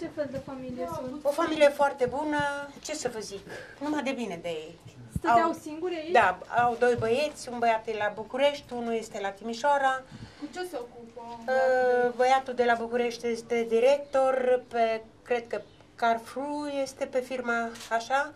Ce fel de familie sunt? O familie foarte bună, ce să vă zic, numai de bine de ei. Stăteau singuri aici? Da, au doi băieți, un băiat e la București, unul este la Timișoara. Cu ce se ocupă? Băiatul de la București este director, cred că Carrefour este pe firma așa.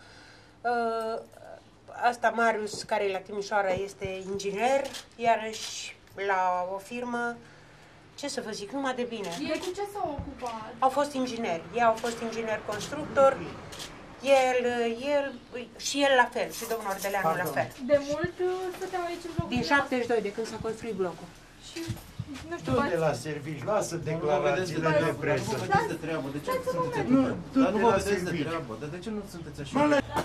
Asta Marius, care e la Timișoara, este inginer, iarăși la o firmă. Ce să vă zic, numai de bine. Ei cu ce s-au ocupat? Au fost ingineri. Ei au fost inginer constructor. El și el la fel, și domnul Ordeleanu la fel. De mult stăteau aici în blocul? Din 72, de când s-a construit blocul. Și, nu știu, Tu de la servici, lasă declarațiile de presă. Nu vedeți de treabă, de ce nu sunteți Nu, tu Dar nu de vă la vedeți de servici. treabă, dar de ce nu sunteți așa?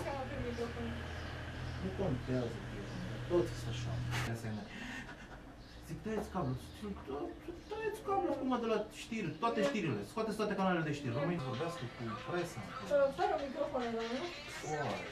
Nu contează, tot e așa. Zic, tăieți cablul, tăieți cablul acum de la știri, toate știrile, scoateți toate canalele de știri, românii vorbească cu presa. Fără microfon, nu? Oare.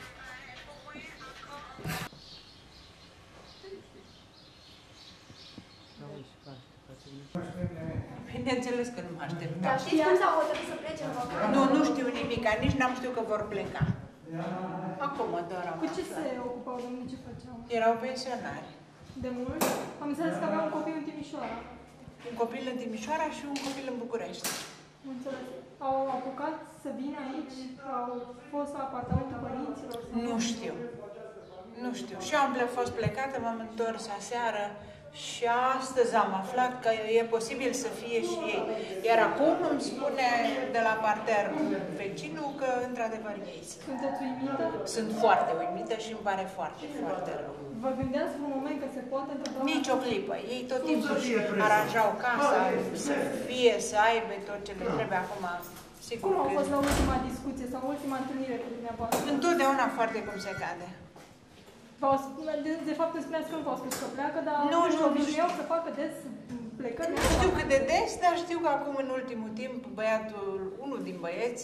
Bineînțeles că nu mă așteptam. Dar știți cum s-au hotărât să plece în vacanță? Nu știu nimic, nici n-am știut că vor pleca. Acum doar am Cu ce aflat. se ocupau, domnule, ce făceau? Erau pensionari. De mult? Am înțeles că aveam un copil în Timișoara. Un copil în Timișoara și un copil în București. Am înțeles. Au apucat să vină aici? Au fost la apartamentul părinților? Nu știu. Nu știu. Și eu am fost plecată, m-am întors aseară și astăzi am aflat că e posibil să fie și ei. Iar acum îmi spune de la parter vecinul că într-adevăr ei sunt. Sunteți uimită? Sunt foarte uimită și îmi pare foarte, foarte rău. Vă gândeați un moment că se poate întâmpla? Nici o clipă. Ei tot timpul își aranjau casa, să fie, să aibă tot ce le trebuie acum. Sigur Cum au că fost la ultima discuție sau ultima întâlnire cu dumneavoastră? întotdeauna foarte cum se cade. De fapt îmi spuneați că nu v-au spus că pleacă, dar Nu obișnuiau să facă des plecări. Nu știu cât de des, dar știu că acum în ultimul timp unul din băieți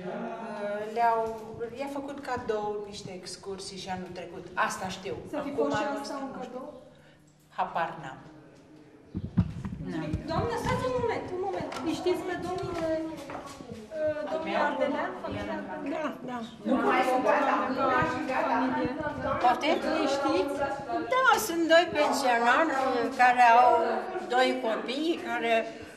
i-a făcut cadou niște excursii și anul trecut. Asta știu. Să fi Acum fost și anul asta ăsta un nu știu. cadou? Habar n-am. Doamne, stați un moment. Îi știți pe domnul Ardelean? Da. Familie. Poate? Îi știți? Da, sunt doi pensionari care au doi copii, care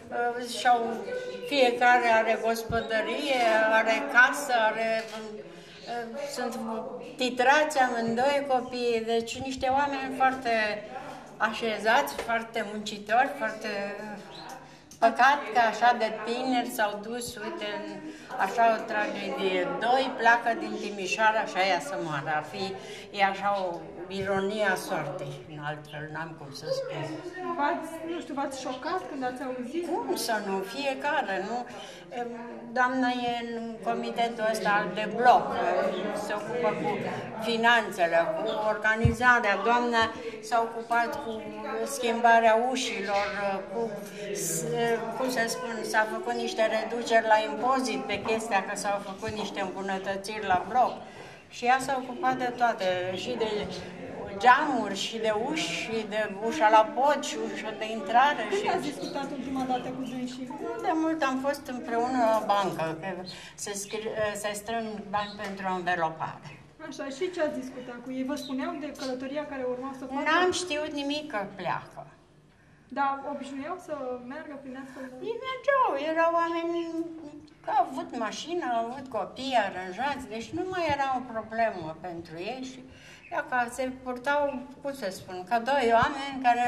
fiecare are gospodărie, are casă, sunt titrați amândoi copii, deci niște oameni foarte așezați, foarte muncitori, foarte... Păcat că așa de tineri s-au dus, uite, în așa o tragedie. Doi pleacă din Timișoara și aia să moară. E așa o ironie a sortei, în altfel n-am cum să spun. V-ați șocat când ați auzit? Cum să nu? Fiecare, nu? Doamna e în comitetul ăsta de bloc, se ocupă cu finanțele, cu organizarea. Doamna s-a ocupat cu schimbarea ușilor, cum să spun, s-a făcut niște reduceri la impozit pe chestia că s-au făcut niște îmbunătățiri la bloc. Și ea s-a ocupat de toate, și de geamuri, și de uși, și de ușa la pod, și ușa de intrare. Când ați discutat ultima dată cu dânsii? De mult am fost împreună la bancă, că se strâng bani pentru învelopare. Așa, și ce ați discutat cu ei? Vă spuneau de călătoria care urma să facă? N-am știut nimic că pleacă. Dar obișnuiau să meargă prin astfel de... Ei mergeau, erau oameni că au avut mașină, au avut copii aranjați, deci nu mai era o problemă pentru ei și că se purtau, cum să spun, ca doi oameni care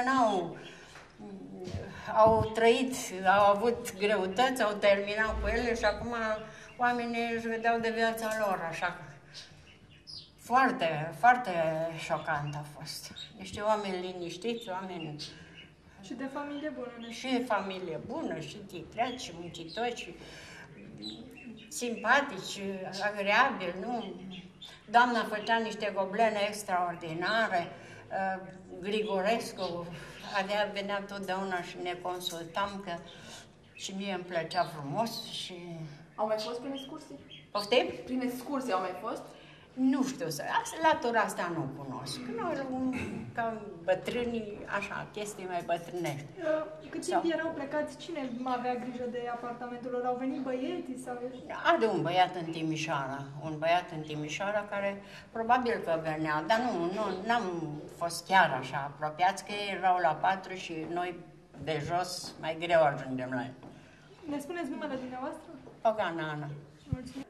au trăit, au avut greutăți, au terminat cu ele și acum oamenii își vedeau de viața lor, așa. Foarte, foarte șocant a fost. Niște oameni liniștiți, oameni... Și de familie bună. Și familie bună, și titrați, și muncitori, și simpatici, agreabili, nu? Doamna făcea niște goblene extraordinare, Grigorescu venea totdeauna și ne consultam, că și mie îmi plăcea frumos și... Au mai fost prin excursii? Poftim? Prin excursii au mai fost? Nu știu, latura asta nu cunosc. Noi, ca bătrânii, așa, chestii mai bătrânești. Cât timp erau plecați, cine avea grijă de apartamentul lor? Au venit băieții sau... Are un băiat în Timișoara, care probabil că venea, dar n-am fost chiar așa apropiați, că ei erau la 4 și noi de jos mai greu ajungem la ei. Ne spuneți numele dumneavoastră? Păgana Ana. Mulțumesc.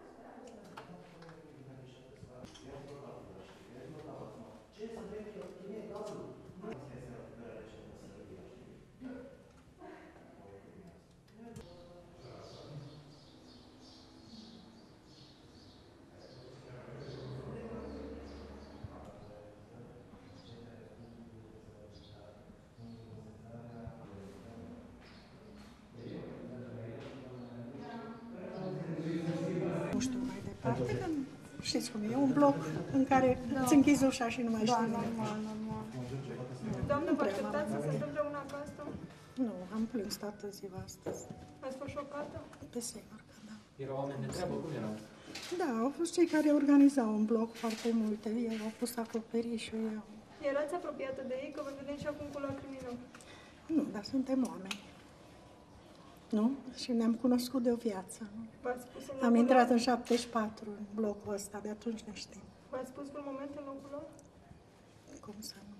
Nu știu mai departe, că știți cum e, un bloc în care îți închizi ușa și nu mai știi nimic. Normal. Doamnă, vă așteptați să se întâmple una ca asta? Nu, am plâns toată ziua astăzi. Ați fost șocată? Pe sigur că da. Erau oameni de treabă? Cum erau? Da, au fost cei care organizau un bloc foarte multe, ei au pus acoperișul, eu. Erați apropiată de ei, că vă vedem și acum cu lacrimi în ochi. Nu, dar suntem oameni. Nu? Și ne-am cunoscut de o viață. Nu? V-ați spus în Am locul intrat lor? în 74, în blocul ăsta, de atunci ne știm. V-ați spus un moment în locul lor? Cum să nu?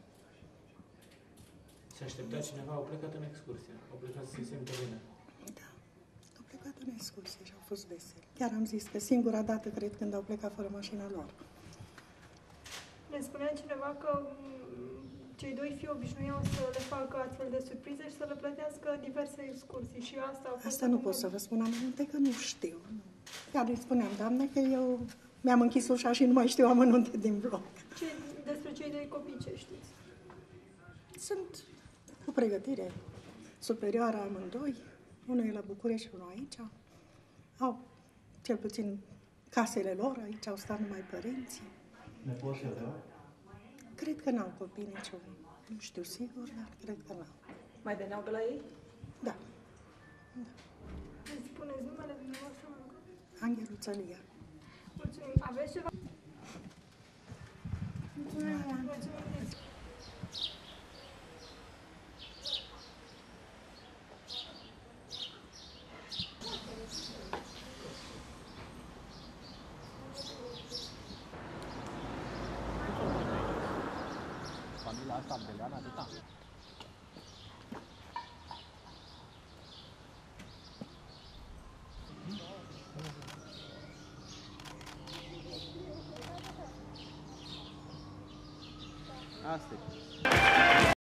Se aștepta cineva, au plecat în excursie. Au plecat să se simtă bine. Da. Au plecat în excursie și au fost veseli. Chiar am zis că singura dată, cred, când au plecat fără mașina lor. Ne spunea cineva că cei doi fii obișnuiau să le facă astfel de surprize și să le plătească diverse excursii și asta a fost... Asta nu pot să vă spun amănunte, că nu știu. Chiar îi spuneam, doamne, că eu mi-am închis ușa și nu mai știu amănunte din bloc. Despre cei doi copii ce știți? Sunt cu pregătire superioară amândoi. Unul e la București și unul aici. Au cel puțin casele lor, aici au stat numai părinții. Nepoții aveau? Cred că n-au copii niciunul. Nu știu sigur, dar cred că n-au. Mai veneau de la ei? Da, Îți spuneți numele dumneavoastră? Angheluța Lia. Mulțumim. Aveți ceva? Mulțumim. Familia asta Beleana atâta. Asta e.